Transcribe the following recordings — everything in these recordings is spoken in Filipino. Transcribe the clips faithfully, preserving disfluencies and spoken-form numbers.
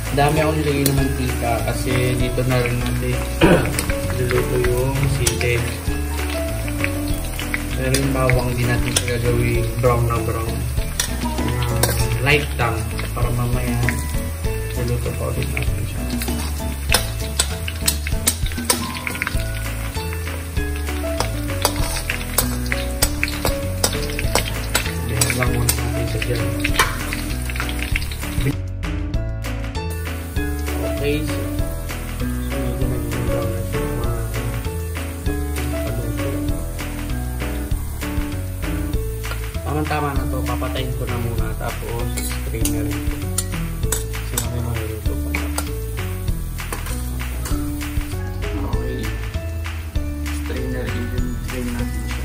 Dami akong nilagay ng mantika kasi dito na rin natin luluto yung sili. Pero yung bawang hindi natin siya gagawin brown na brown. Uh, light lang para mamaya luluto pa ulit natin siya. Ayan lang muna natin siya dyan. Okay, so medyo naging brown na siya paluto. Tama-tama na to, papatayin ko na muna tapos strainer ito. Kasi namin maluto pa na. Okay, strainer ito, drain natin siya.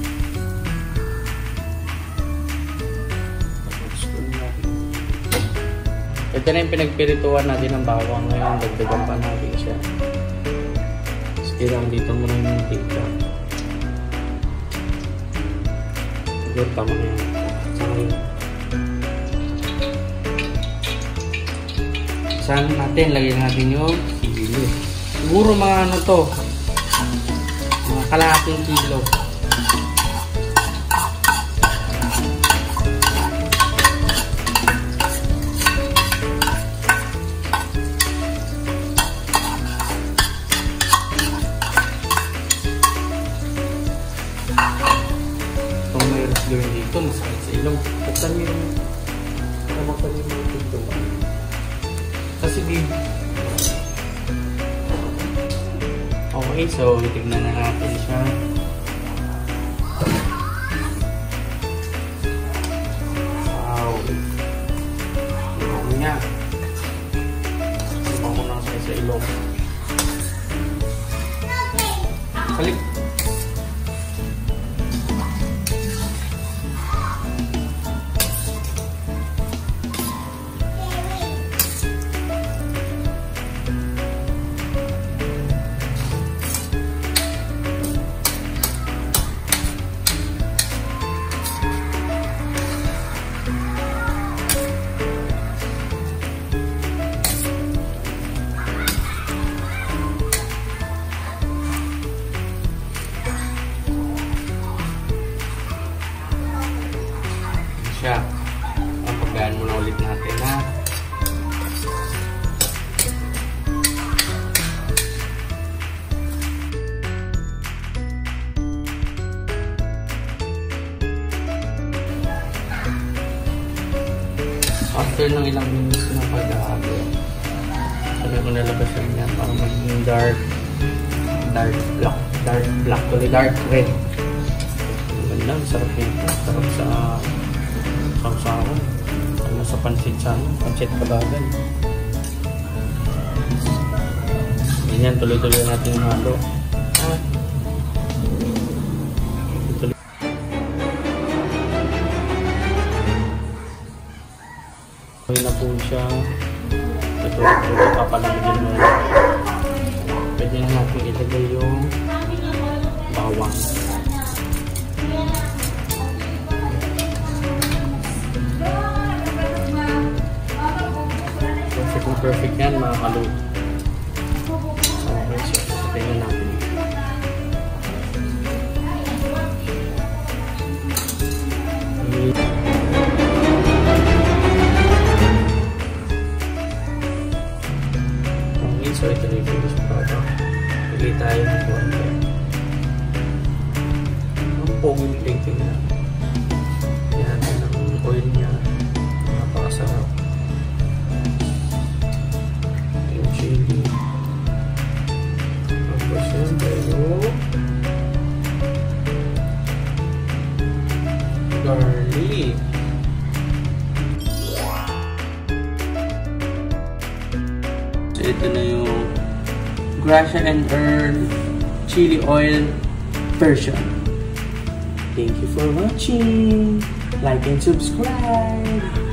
Tapos kung natin ito na yung pinagpirituan natin ng bawang. Ngayon, dagdagan pa natin siya. Sige lang, dito muna yung mantika. Siguro tama na yun. Saka yun. Saan natin, lagyan natin yung sili. Siguro mga ano to, mga kalahating kilo. Gawin dito, masakit sa ilong. Buksan nyo yung tamaksan nyo yung dito. Kasi dito. Okay, so tignan na natin siya. Wow. Ano niya? Ano ko na sa ilong. Kalik. Siya. Paggaan muna ulit natin, ha. After ng ilang minutes na pag-aago, sabi ko nalabasan yan para maging dark dark black dark black ulit, dark red. Ganda, sarap nito. Sarap sa sausawan. Ano sa pansit sa ano? Pansit kabagan. Ganyan, tuloy-tuloy natin yung halo. Ah. Tuloy. Tuloy na po siya. Tuloy-tuloy papalamigin mo. Pwede na natin ilagay yung bawang. Kung perfect yan, mga kaluto. Okay, so tingnan natin. Okay, so ito na yung finished product. Pili tayo ng konti. Ang poging plating na. Yan, ang oil niya. Napakasarap. Chili. Tapos yan tayo. Garlic. So ito na yung Gracia and Earl chili oil version. Thank you for watching. Like and subscribe.